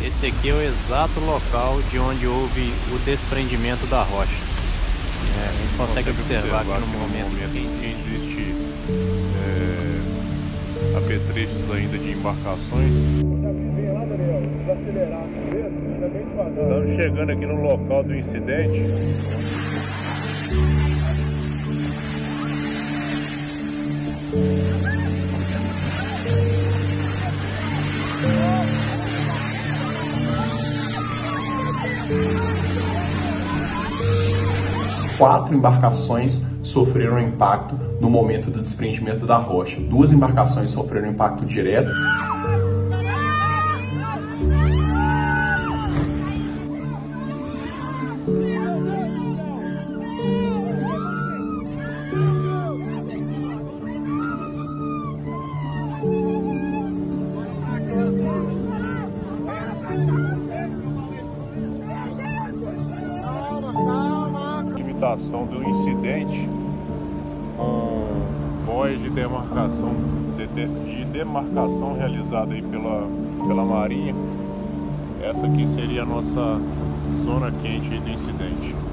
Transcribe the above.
Esse aqui é o exato local de onde houve o desprendimento da rocha. A gente consegue observar aqui no momento que existe apetrechos ainda de embarcações. Estamos chegando aqui no local do incidente. Quatro embarcações sofreram impacto no momento do desprendimento da rocha. Duas embarcações sofreram impacto direto. Do incidente com boias de demarcação realizada aí pela Marinha. Essa aqui seria a nossa zona quente do incidente.